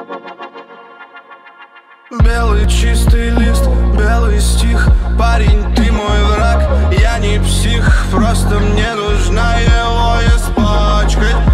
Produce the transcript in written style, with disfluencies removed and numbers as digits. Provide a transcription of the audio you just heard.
Белый чистый лист, белый стих. Парень, ты мой враг, я не псих. Просто мне нужно его испачкать.